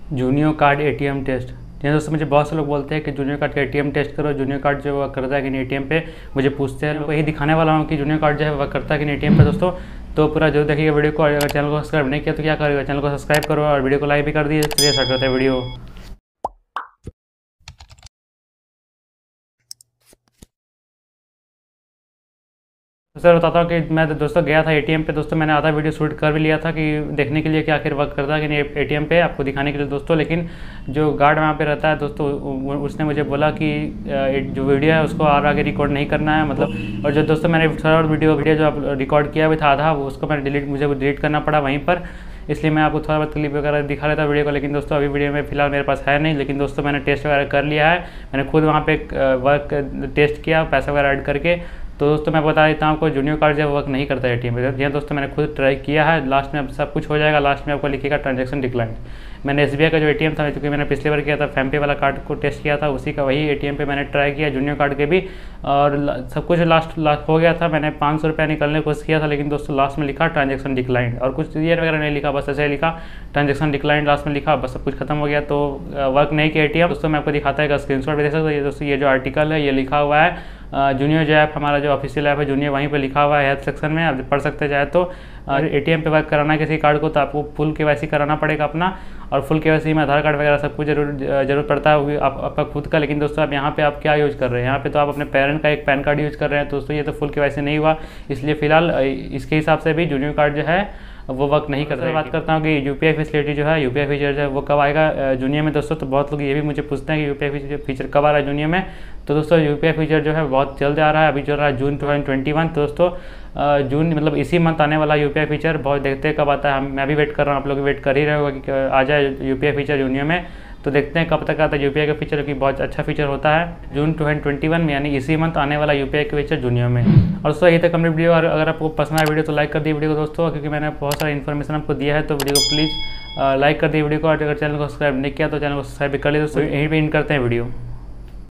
Junior card ATM test. जी दोस्तों, मुझे बहुत से लोग बोलते हैं कि जूनियर कार्ड का एटीएम टेस्ट करो, जूनियर कार्ड जो वर्क करता है कि नहीं एटीएम पे। मुझे पूछते हैं, वही दिखाने वाला हूँ कि जूनियर कार्ड जो है वर्क करता है कि नहीं एटीएम पे दोस्तों। तो पूरा जो देखिएगा वीडियो को। अगर चैनल को सब्सक्राइब नहीं किया तो क्या करेगा, चैनल को सब्सक्राइब करो और वीडियो को लाइक भी कर दिए। चलिए स्टार्ट करते हैं वीडियो। तो सर बताता हूँ कि मैं दोस्तों गया था एटीएम पे दोस्तों। मैंने आधा वीडियो शूट कर भी लिया था कि देखने के लिए कि आखिर वर्क करता है कि नहीं एटीएम पे, आपको दिखाने के लिए दोस्तों। लेकिन जो गार्ड वहाँ पे रहता है दोस्तों, उसने मुझे बोला कि जो वीडियो है उसको और आगे रिकॉर्ड नहीं करना है मतलब। और जो दोस्तों मैंने थोड़ा वीडियो जो रिकॉर्ड किया भी था आधा, उसको मैंने मुझे डिलीट करना पड़ा वहीं पर। इसलिए मैं आपको थोड़ा बहुत क्लिप वगैरह दिखा रहा था वीडियो को। लेकिन दोस्तों अभी वीडियो में फिलहाल मेरे पास है नहीं। लेकिन दोस्तों मैंने टेस्ट वगैरह कर लिया है, मैंने खुद वहाँ पे वर्क टेस्ट किया पैसा वगैरह ऐड करके। तो दोस्तों मैं बता देता हूँ आपको, जूनियर कार्ड जो वर्क नहीं करता है एटीएम पे। जी दोस्तों, मैंने खुद ट्राई किया है। लास्ट में अब सब कुछ हो जाएगा, लास्ट में आपको लिखेगा ट्रांजैक्शन डिक्लाइंड। मैंने एसबीआई का जो एटीएम था, क्योंकि मैंने पिछले बार किया था फैमपे वाला कार्ड को टेस्ट किया था, उसी का वही एटीएम पे मैंने ट्राई किया, जूनियर कार्ड के भी। और सब कुछ लास्ट हो गया था। मैंने 500 रुपया निकालने की कोशिश किया था, लेकिन दोस्तों लास्ट में लिखा ट्रांजैक्शन डिक्लाइंड। और कुछ ईयर वगैरह नहीं लिखा, बस ऐसे लिखा ट्रांजैक्शन डिक्लाइंड लास्ट में लिखा, बस सब कुछ खत्म हो गया। तो वर्क नहीं किया एटीएम दोस्तों। मैं आपको दिखाता है, स्क्रीनशॉट भी देख सकते हो। ये दोस्तों ये जो आर्टिकल है ये लिखा हुआ है जूनियर जो ऐप, हमारा जो ऑफिशियल ऐप है जूनियर, वहीं पे लिखा हुआ है हेल्प सेक्शन में, आप पढ़ सकते चाहे तो। एटीएम पे वर्क कराना है किसी कार्ड को तो आपको फुल केवाईसी कराना पड़ेगा अपना। और फुल केवाईसी में आधार कार्ड वगैरह सब कुछ जरूरत पड़ता है आपका खुद का। लेकिन दोस्तों आप यहाँ पे आप क्या यूज़ कर रहे हैं, यहाँ पे तो आप अपने पेरेंट का एक पैन कार्ड यूज़ कर रहे हैं दोस्तों। ये तो फुल केवाईसी नहीं हुआ, इसलिए फिलहाल इसके हिसाब से भी जूनियर कार्ड जो है वो वर्क नहीं करता है। बात करता हूँ कि यूपीआई फैसिलिटी जो है, यूपीआई फीचर जो है वो कब आएगा जूनियर में दोस्तों। तो बहुत लोग ये भी मुझे पूछते हैं कि यूपीआई फीचर कब आ रहा है जूनियर में। तो दोस्तों यूपीआई फीचर जो है बहुत जल्द आ रहा है, अभी चल रहा है जून 2021। तो दोस्तों जून मतलब इसी मंथ आने वाला यूपीआई फीचर, बहुत देखते हैं कब आता है। मैं भी वेट कर रहा हूँ, आप लोग वेट कर ही रहे होगा कि आ जाए यूपीआई फीचर जूनियर में। तो देखते हैं कब तक आता है यूपीआई का फीचर, कि बहुत अच्छा फीचर होता है जून 2021 में, यानी इसी मंथ आने वाला यूपीआई का फीचर जूनियर में। और दोस्तों यही तक कंप्लीट वीडियो। और अगर आपको पसंद आया वीडियो तो लाइक कर दिए वीडियो को दोस्तों, क्योंकि मैंने बहुत सारा इन्फॉर्मेशन आपको दिया है। तो वीडियो को प्लीज़ लाइक कर दिए वीडियो को। और अगर चैनल को सब्सक्राइब नहीं किया तो चैनल को सब्सक्राइब कर लिया दोस्तों। यहीं पर इन करते हैं वीडियो।